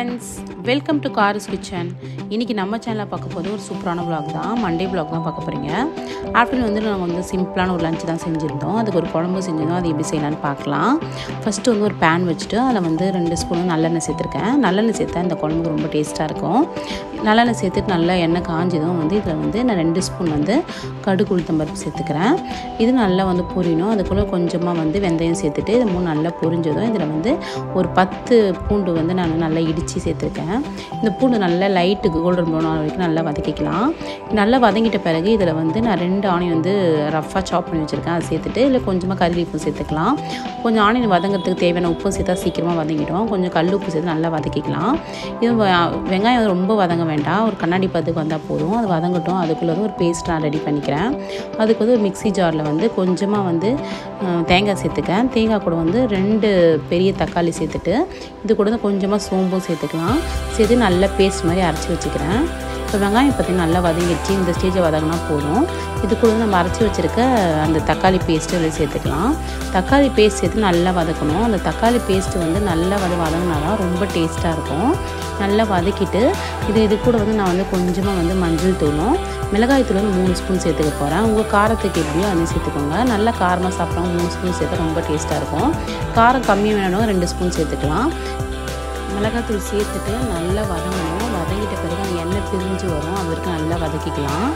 Friends, welcome to Kari's kitchen. இன்றைக்கி நம்ம சேனலில் பார்க்க போது ஒரு சூப்பரான vlog தான். மண்டே vlog தான் பார்க்க போகிறீங்க. ஆஃப்டர்நூன் வந்து நாங்கள் வந்து சிம்பிளான ஒரு லஞ்ச் தான் செஞ்சுருந்தோம். அதுக்கு ஒரு குழம்பு செஞ்சுருந்தோம். அது எப்படி செய்யலான்னு பார்க்கலாம். ஃபஸ்ட்டு வந்து ஒரு பேன் வச்சுட்டு அதில் வந்து 2 ஸ்பூன் நல்லெண்ணெய் சேர்த்துருக்கேன். நல்லெண்ணெய் சேர்த்தா இந்த குழம்புக்கு ரொம்ப டேஸ்ட்டாக இருக்கும். நல்லெண்ணெய் சேர்த்துட்டு நல்லா எண்ணெய் காஞ்சதும் வந்து இதில் வந்து நான் 2 ஸ்பூன் வந்து கடுகு உளுத்தம் பருப்பு சேர்த்துக்கிறேன். இது நல்லா வந்து பொரியணும். அதுக்குள்ளே கொஞ்சமாக வந்து வெந்தயம் சேர்த்துட்டு இது 3 நல்லா பொரிஞ்சதும் இதில் வந்து ஒரு 10 பூண்டு வந்து நான் நல்லா இடித்து சேர்த்துருக்கேன். இந்த பூண்டு நல்லா லைட்டு கோல்டன் ப்ரௌன் ஆகிற வரைக்கும் நல்லா வதக்கிக்கலாம். நல்லா வதங்கிட்ட பிறகு இதில் வந்து நான் 2 ஆனியன் வந்து ரஃபாக சாப் பண்ணி வச்சுருக்கேன். அதை சேர்த்துட்டு இல்லை கொஞ்சமாக கறி லீஃபும் சேர்த்துக்கலாம். கொஞ்சம் ஆனியன் வதங்கிறதுக்கு தேவையான உப்பு சேர்த்தா சீக்கிரமாக வதங்கிடும். கொஞ்சம் கல் உப்பு சேர்த்து நல்லா வதக்கிக்கலாம். இது வெங்காயம் ரொம்ப வதங்க வேண்டாம், ஒரு கண்ணாடி பதத்துக்கு வந்தால் போதும். அது வதங்கட்டும். அதுக்குள்ளே வந்து ஒரு பேஸ்ட் நான் ரெடி பண்ணிக்கிறேன். அதுக்கு வந்து ஒரு மிக்ஸி ஜாரில் வந்து கொஞ்சமாக வந்து தேங்காய் சேர்த்துக்கேன். தேங்காய் கூட வந்து 2 பெரிய தக்காளி சேர்த்துட்டு இது கூட வந்து கொஞ்சமாக சோம்பும் சேர்த்துக்கலாம். சேர்த்து நல்லா பேஸ்ட் மாதிரி அரைச்சி வச்சுக்கிறேன். இப்போ வெங்காயம் பார்த்திங்கன்னா நல்லா வதங்கிடுச்சு. இந்த ஸ்டேஜில் வதங்கினா போதும். இது கூட நம்ம அரைச்சி வச்சுருக்க அந்த தக்காளி பேஸ்ட்டு அதில் சேர்த்துக்கலாம். தக்காளி பேஸ்ட் சேர்த்து நல்லா வதக்கணும். அந்த தக்காளி பேஸ்ட்டு வந்து நல்லா வதங்கினா தான் ரொம்ப டேஸ்ட்டாக இருக்கும். நல்லா வதக்கிட்டு இது கூட வந்து நான் வந்து கொஞ்சமாக வந்து மஞ்சள் தூளும் மிளகாய் தூள் வந்து 3 ஸ்பூன் சேர்த்துக்க போகிறேன். உங்கள் காரத்துக்கு எப்படியோ அதையும் சேர்த்துக்கோங்க. நல்லா காரமாக சாப்பிட்றவங்க 3 ஸ்பூன் சேர்த்தா ரொம்ப டேஸ்ட்டாக இருக்கும். காரம் கம்மியாக வேணும் 2 ஸ்பூன் சேர்த்துக்கலாம். மிளகாத்தூள் சேர்த்துட்டு நல்லா வதங்கணும். வதங்கிட்ட பிறகு அந்த எண்ணெய் பிரிஞ்சு வரும். அது வரைக்கும் நல்லா வதக்கிக்கலாம்.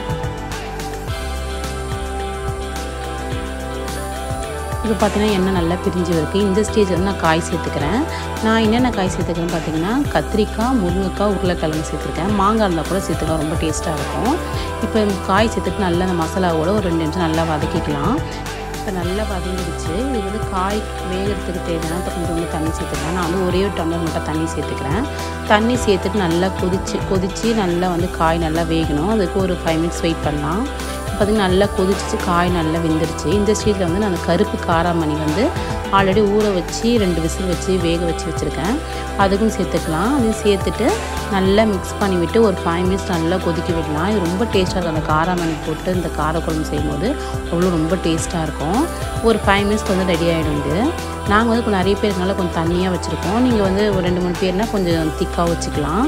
இப்போ பார்த்தீங்கன்னா எண்ணெய் நல்லா பிரிஞ்சு இருக்குது. இந்த ஸ்டேஜ் வந்து நான் காய் சேர்த்துக்கிறேன். நான் என்னென்ன காய் சேர்த்துக்கிறேன்னு பார்த்தீங்கன்னா கத்திரிக்காய், முருங்கைக்காய், உருளைக்கிழங்கு சேர்த்துருக்கேன். மாங்காய் இருந்தால் கூட சேர்த்துக்கலாம், ரொம்ப டேஸ்ட்டாக இருக்கும். இப்போ காய் சேர்த்துட்டு நல்லா அந்த மசாலாவோட ஒரு 2 நிமிஷம் நல்லா வதக்கிக்கலாம். இப்போ நல்லா வதங்கிடுச்சு. இது வந்து காய் வேகிறதுக்கு தேவையான கொஞ்சம் தண்ணி சேர்த்துக்கலாம். நான் வந்து ஒரே ஒரு டம்ளர் மட்டும் தண்ணி சேர்த்துக்கிறேன். தண்ணி சேர்த்துட்டு நல்லா கொதித்து நல்லா வந்து காய் நல்லா வேகணும். அதுக்கு ஒரு 5 மினிட்ஸ் வெயிட் பண்ணலாம். பார்த்திங்கன்னா நல்லா கொதிச்சு காய் நல்லா வெந்துடுச்சு. இந்த ஸ்டேஜில் வந்து நான் கருப்பு காராமணி வந்து ஆல்ரெடி ஊற வச்சு 2 விசில் வச்சு வேக வச்சுருக்கேன். அதுக்கும் சேர்த்துக்கலாம். அதையும் சேர்த்துட்டு நல்லா மிக்ஸ் பண்ணி விட்டு ஒரு 5 மினிட்ஸ் நல்லா கொதிக்க விடலாம். இது ரொம்ப டேஸ்ட்டாக இருக்கும். அந்த காராமணி போட்டு இந்த காரக்குழம்பு செய்யும்போது அவ்வளோ ரொம்ப டேஸ்ட்டாக இருக்கும். ஒரு 5 மினிட்ஸ்க்கு வந்து ரெடி ஆகிடும். இது நாங்கள் வந்து இப்போ நிறைய பேருக்குனால கொஞ்சம் தண்ணியாக வச்சுருக்கோம். நீங்கள் வந்து ஒரு 2-3 பேர்னால் கொஞ்சம் திக்காக வச்சுக்கலாம்.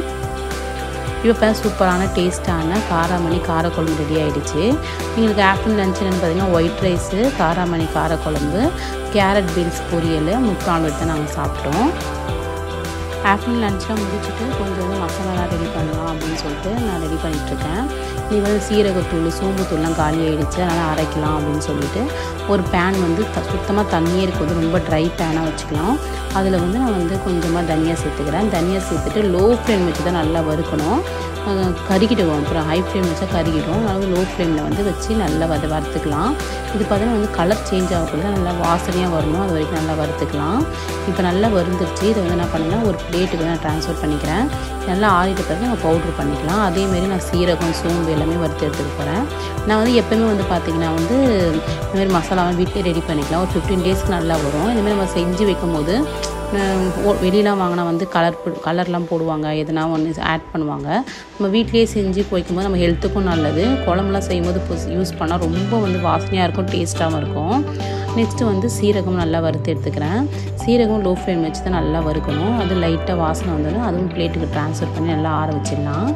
இப்போ சூப்பரான டேஸ்ட்டான காராமணி காரக்குழம்பு ரெடி ஆகிடுச்சு. எங்களுக்கு ஆஃப்டர்நூன் லஞ்ச் என்னென்னு பார்த்தீங்கன்னா ஒயிட் ரைஸு, காராமணி காரக்குழம்பு, கேரட் பீன்ஸ் பொரியல், முட்டை ஆம்லெட் தான் நாங்கள் சாப்பிட்டோம். ஆஃப்டர்நூன் லஞ்செலாம் முடிச்சுட்டு கொஞ்சம் வந்து மசாலாலாம் ரெடி பண்ணலாம் அப்படின்னு சொல்லிட்டு நான் ரெடி பண்ணிகிட்ருக்கேன். இது வந்து சீரகத்தூள், சோம்புத்தூள்லாம் காலி ஆகிடுச்சு, அதனால் அரைக்கலாம் அப்படின்னு சொல்லிட்டு ஒரு பேன் வந்து சுத்தமாக தண்ணியே இருக்குது, ரொம்ப ட்ரை பேனாக வச்சுக்கலாம். அதில் வந்து நான் வந்து கொஞ்சமாக தனியாக சேர்த்துக்கிறேன். தனியாக சேர்த்துட்டு லோ ஃப்ளேம் வச்சு தான் நல்லா வறுக்கணும். கருகிடுவோம். அப்புறம் ஹை ஃப்ளேம் வச்சா கருகிடும். அதனால் லோ ஃப்ளேமில் வந்து வச்சு நல்லா வறுத்துக்கலாம். இது பார்த்தீங்கன்னா வந்து கலர் சேஞ்ச் ஆகக்கூடாது, நல்லா வாசனையாக வரணும். அது வரைக்கும் நல்லா வறுத்துக்கலாம். இப்போ நல்லா வறுந்துருச்சு. இதை வந்து என்ன பண்ணேன்னா ஒரு பிளேட்டுக்கு நான் ட்ரான்ஸ்ஃபர் பண்ணிக்கிறேன். நல்லா ஆறிட்ட பிறகு நம்ம பவுட்ரு பண்ணிக்கலாம். அதேமாரி நான் சீரகம், சோம்பு எல்லாமே வறுத்து எடுத்துக்க போகிறேன். நான் வந்து எப்போயுமே வந்து பார்த்திங்கன்னா வந்து இந்தமாதிரி மசாலாவும் வீட்டிலே ரெடி பண்ணிக்கலாம். ஒரு 15 டேஸ்க்கு நல்லா வரும். இந்தமாதிரி நம்ம செஞ்சு வைக்கும் போது வெளியெலாம் வாங்கினா வந்து கலர்லாம் போடுவாங்க, எதுனா ஒன்று ஆட் பண்ணுவாங்க. நம்ம வீட்லேயே செஞ்சு வைக்கும்போது நம்ம ஹெல்த்துக்கும் நல்லது. குழம்புலாம் செய்யும்போது யூஸ் பண்ணால் ரொம்ப வந்து வாசனையாக இருக்கும், டேஸ்ட்டாகவும் இருக்கும். நெக்ஸ்ட்டு வந்து சீரகம் நல்லா வறுத்து எடுத்துக்கிறேன். சீரகம் லோ ஃப்ளேம் வச்சு தான் நல்லா வறுக்கணும். அது லைட்டாக வாசனை வந்ததும் அதுவும் பிளேட்டுக்கு ட்ரான்ஸ்ஃபர் பண்ணி நல்லா ஆற வச்சிடலாம்.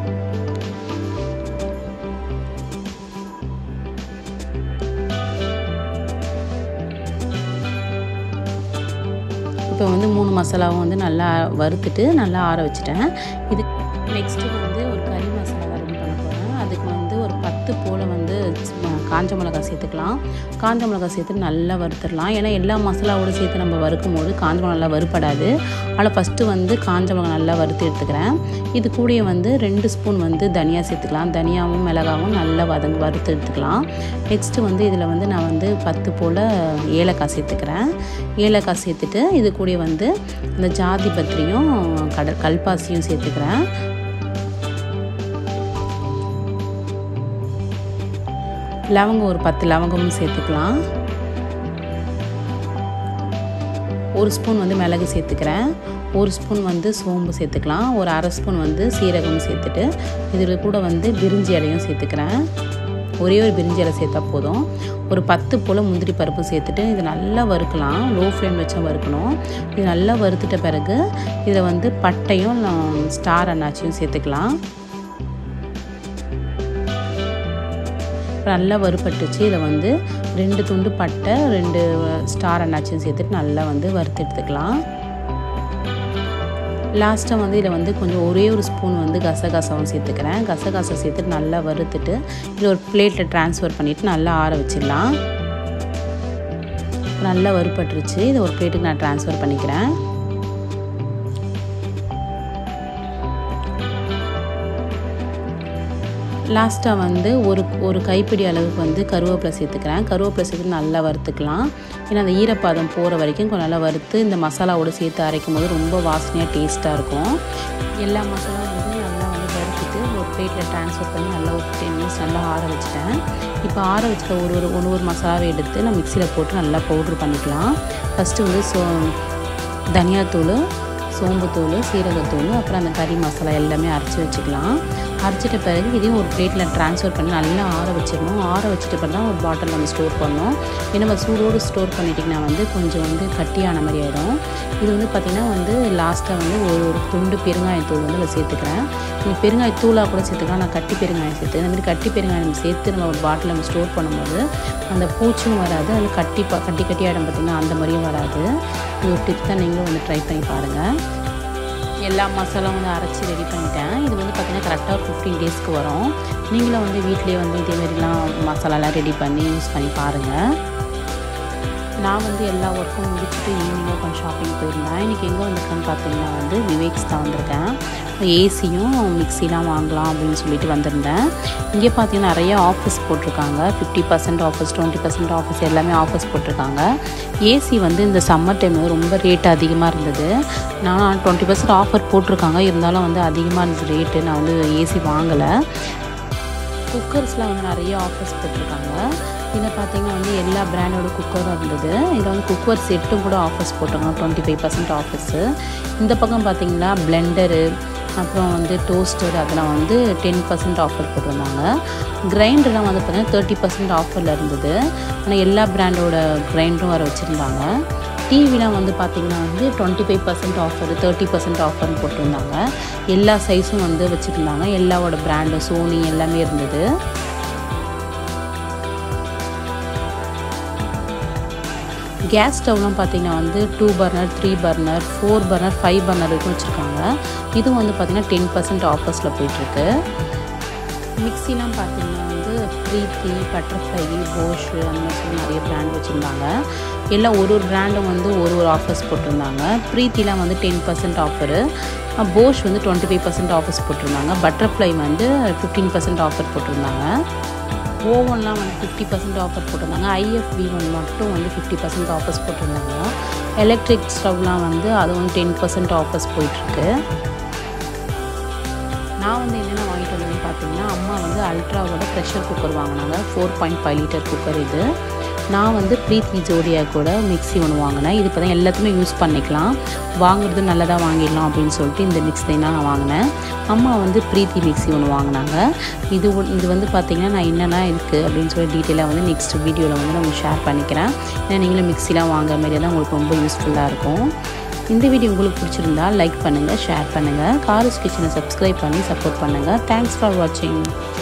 இப்போ வந்து 3 மசாலாவும் வந்து நல்லா வறுத்துட்டு நல்லா ஆற வச்சுட்டேன். இது நெக்ஸ்ட்டு வந்து ஒரு கறி மசாலா ரெடி பண்ண போகிறேன். அதுக்கு வந்து ஒரு 10 போல் வந்து காஞ்ச மிளகாய் சேர்த்துக்கலாம். காஞ்ச மிளகாய் சேர்த்து நல்லா வறுத்துடலாம். ஏன்னா எல்லா மசாலாவோடு சேர்த்து நம்ம வறுக்கும் போது காஞ்ச மிளகா நல்லா வறுப்படாது. அதில் ஃபஸ்ட்டு வந்து காஞ்ச மிளகாய் நல்லா வறுத்து எடுத்துக்கிறேன். இது கூடயே வந்து 2 ஸ்பூன் வந்து தனியாக சேர்த்துக்கலாம். தனியாகவும் மிளகாவும் நல்லா வறுத்து எடுத்துக்கலாம். நெக்ஸ்ட்டு வந்து இதில் வந்து நான் வந்து 10 போல் ஏலக்காய் சேர்த்துக்கிறேன். ஏலக்காய் சேர்த்துட்டு இது கூட வந்து இந்த ஜாதி பத்திரியும் கல்பாசியும் சேர்த்துக்கிறேன். லவங்கம் ஒரு 10 லவங்கமும் சேர்த்துக்கலாம். 1 ஸ்பூன் வந்து மிளகு சேர்த்துக்கிறேன். 1 ஸ்பூன் வந்து சோம்பு சேர்த்துக்கலாம். ஒரு 1/2 ஸ்பூன் வந்து சீரகம் சேர்த்துட்டு இதில் கூட வந்து பிரிஞ்சி இலையும் சேர்த்துக்கிறேன். ஒரே ஒரு பிரிஞ்சி இலை சேர்த்தா போதும். ஒரு 10 போல் முந்திரி பருப்பு சேர்த்துட்டு இது நல்லா வறுக்கலாம். லோ ஃப்ளேம் வச்சா வறுக்கணும். இது நல்லா வறுத்துட்ட பிறகு இதில் வந்து பட்டையும் ஸ்டார் அன்னாச்சியும் சேர்த்துக்கலாம். நல்லா வறுபட்டுச்சு. இதை வந்து 2 துண்டு பட்டை 2 ஸ்டார் அன்னாச்சியும் சேர்த்துட்டு நல்லா வந்து வறுத்து எடுத்துக்கலாம். லாஸ்ட்டாக வந்து இதில் வந்து கொஞ்சம் ஒரே ஒரு ஸ்பூன் வந்து கசகசாவும் சேர்த்துக்கிறேன். கசகசா சேர்த்துட்டு நல்லா வறுத்துட்டு இது ஒரு பிளேட்டில் ட்ரான்ஸ்ஃபர் பண்ணிவிட்டு நல்லா ஆற வச்சிடலாம். நல்லா வறுபட்டுருச்சு. இதை ஒரு பிளேட்டுக்கு நான் ட்ரான்ஸ்ஃபர் பண்ணிக்கிறேன். லாஸ்ட்டாக வந்து ஒரு கைப்பிடி அளவுக்கு வந்து கருவேப்பிலை சேர்த்துக்கிறேன். கருவேப்பிலை சேர்த்து நல்லா வறுத்துக்கலாம். ஏன்னா அந்த ஈரப்பாதம் போகிற வரைக்கும் கொஞ்சம் நல்லா வறுத்து இந்த மசாலாவோடு சேர்த்து அரைக்கும் போது ரொம்ப வாசனையாக டேஸ்ட்டாக இருக்கும். எல்லா மசாலாவும் வந்து நல்லா வந்து வறுத்துட்டு ஒரு பிளேட்டில் ட்ரான்ஸ்ஃபர் பண்ணி நல்லா ஒரு 10 மினிட்ஸ் நல்லா ஆற வச்சுட்டேன். இப்போ ஆற வச்சுட்ட ஒரு மசாலாவை எடுத்து நான் மிக்சியில் போட்டு நல்லா பவுட்ரு பண்ணிக்கலாம். ஃபஸ்ட்டு வந்து தனியாத்தூள், சோம்புத்தூள், சீரகத்தூள், அப்புறம் அந்த கறி மசாலா எல்லாமே அரைச்சி வச்சுக்கலாம். அரைச்சிட்ட பிறகு இதையும் ஒரு பிளேட்டில் ட்ரான்ஸ்ஃபர் பண்ணி நல்லா ஆற வச்சிடணும். ஆற வச்சுட்டு பிறகு தான் ஒரு பாட்டில் நம்ம ஸ்டோர் பண்ணணும். ஏன்னா நம்ம சூடோடு ஸ்டோர் பண்ணிட்டிங்கன்னா வந்து கொஞ்சம் வந்து கட்டியான மாதிரி ஆகிடும். இது வந்து பார்த்திங்கன்னா வந்து லாஸ்ட்டாக வந்து ஒரு துண்டு பெருங்காயத்தூள் வந்து அதில் சேர்த்துக்கிறேன். நீங்கள் பெருங்காயத்தூளாக கூட சேர்த்துக்கலாம். நான் கட்டி பெருங்காயம் சேர்த்து இந்த மாதிரி கட்டி பெருங்காயம் சேர்த்து நம்ம ஒரு பாட்டில் நம்ம ஸ்டோர் பண்ணும்போது அந்த பூச்சும் வராது, அது கட்டி ஆகிடும் பார்த்திங்கன்னா அந்த மாதிரியும் வராது. இது ஒரு டிப்ஸ் தான், நீங்களும் வந்து ட்ரை பண்ணி பாருங்கள். எல்லா மசாலாவும் வந்து அரைச்சி ரெடி பண்ணிட்டேன். இது வந்து பார்த்திங்கன்னா கரெக்டாக ஒரு 15 டேஸ்க்கு வரும். நீங்களும் வந்து வீட்டிலே வந்து இதேமாரிலாம் மசாலாலாம் ரெடி பண்ணி யூஸ் பண்ணி பாருங்கள். நான் வந்து எல்லா ஒர்க்கும் முடிச்சுட்டு ஈவினிங்காக கொஞ்சம் ஷாப்பிங் போயிருந்தேன். இன்றைக்கி எங்கே வந்திருக்கேன்னு பார்த்தீங்கன்னா வந்து விவேக்ஸ் தான் வந்திருக்கேன். ஏசியும் மிக்சிலாம் வாங்கலாம் அப்படின்னு சொல்லிட்டு வந்திருந்தேன். இங்கே பார்த்தீங்கன்னா நிறைய ஆஃபர்ஸ் போட்டிருக்காங்க. 50% ஆஃபர்ஸ், 20% ஆஃபர்ஸ் எல்லாமே ஆஃபர்ஸ் போட்டிருக்காங்க. ஏசி வந்து இந்த சம்மர் டைம் ரொம்ப ரேட் அதிகமாக இருந்தது. நான் 20% ஆஃபர் போட்டிருக்காங்க, இருந்தாலும் வந்து அதிகமாக இருந்தது ரேட்டு. நான் வந்து ஏசி வாங்கலை. குக்கர்ஸ்லாம் வந்து நிறைய ஆஃபர்ஸ் போட்டிருக்காங்க. இதில் பார்த்திங்கன்னா வந்து எல்லா பிராண்டோட குக்கரும் இருந்தது. இதில் வந்து குக்கர் செட்டும் கூட ஆஃபர்ஸ் போட்டிருக்காங்க, 25% ஆஃபர்ஸு. இந்த பக்கம் பார்த்திங்கன்னா பிளெண்டரு, அப்புறம் வந்து டோஸ்டர், அதெல்லாம் வந்து 10% ஆஃபர் போட்டிருந்தாங்க. கிரைண்டர்லாம் வந்து பார்த்திங்கன்னா 30% ஆஃபரில் இருந்தது. ஆனால் எல்லா பிராண்டோட கிரைண்டரும் வர வச்சுருந்தாங்க. டிவிலாம் வந்து பார்த்திங்கன்னா வந்து 25% ஆஃபர், 30% ஆஃபர்னு போட்டிருந்தாங்க. எல்லா சைஸும் வந்து வச்சுருந்தாங்க. எல்லாவோட பிராண்டும் சோனி எல்லாமே இருந்தது. கேஸ் ஸ்டவ்லாம் பார்த்திங்கன்னா வந்து 2 பர்னர், 3 பர்னர், 4 பர்னர், 5 பர்னர் வரைக்கும் வச்சுருக்காங்க. இதுவும் வந்து பார்த்திங்கன்னா 10% ஆஃபர்ஸில் போயிட்டுருக்கு. மிக்சிலாம் பார்த்திங்கன்னா வந்து ப்ரீத்தி, பட்டர்ஃப்ளை, போஷ் அந்த மாதிரி சொல்லி நிறைய பிராண்ட் வச்சுருந்தாங்க. எல்லாம் ஒரு பிராண்டும் வந்து ஒரு ஆஃபர்ஸ் போட்டிருந்தாங்க. ப்ரீத்திலாம் வந்து 10% ஆஃபரு, போஷ் வந்து 25% ஆஃபர்ஸ் போட்டிருந்தாங்க. பட்டர்ஃப்ளை வந்து 15% ஆஃபர் போட்டிருந்தாங்க. ஓவன்லாம் வந்து 50% ஆஃபர் போட்டிருந்தாங்க. IFV1 மட்டும் வந்து 50% ஆஃபர்ஸ் போட்டிருந்தாங்க. எலக்ட்ரிக் ஸ்டவ்லாம் வந்து அது வந்து 10% ஆஃபர்ஸ் போயிட்டுருக்கு. நான் வந்து என்னென்ன வாங்கிட்டு வந்தேன்னு பார்த்தீங்கன்னா, அம்மா வந்து அல்ட்ராவோட ப்ரெஷர் குக்கர் வாங்கினாங்க. 4.5 லிட்டர் குக்கர் இது. நான் வந்து ப்ரீத்தி ஜோடியா கூட மிக்ஸி ஒன்று வாங்கினேன். இது இப்போ தான் எல்லாத்துமே யூஸ் பண்ணிக்கலாம், வாங்குறது நல்லதாக வாங்கிடலாம் அப்படின்னு சொல்லிட்டு இந்த மிக்ஸி தான் நான் வாங்கினேன். அம்மா வந்து ப்ரீத்தி மிக்ஸி ஒன்று வாங்கினாங்க. இது வந்து பார்த்திங்கன்னா நான் என்னென்ன இருக்குது அப்படின்னு சொல்லி டீட்டெயிலாக வந்து நெக்ஸ்ட் வீடியோவில் வந்து நான் ஷேர் பண்ணிக்கிறேன். ஏன்னா நீங்களும் மிக்ஸிலாம் வாங்குற மாதிரி தான் உங்களுக்கு ரொம்ப யூஸ்ஃபுல்லாக இருக்கும். இந்த வீடியோ உங்களுக்கு பிடிச்சிருந்தா லைக் பண்ணுங்கள், ஷேர் பண்ணுங்கள். காரூஸ் கிச்சனை சப்ஸ்கிரைப் பண்ணி சப்போர்ட் பண்ணுங்கள். தேங்க்ஸ் ஃபார் வாட்சிங்.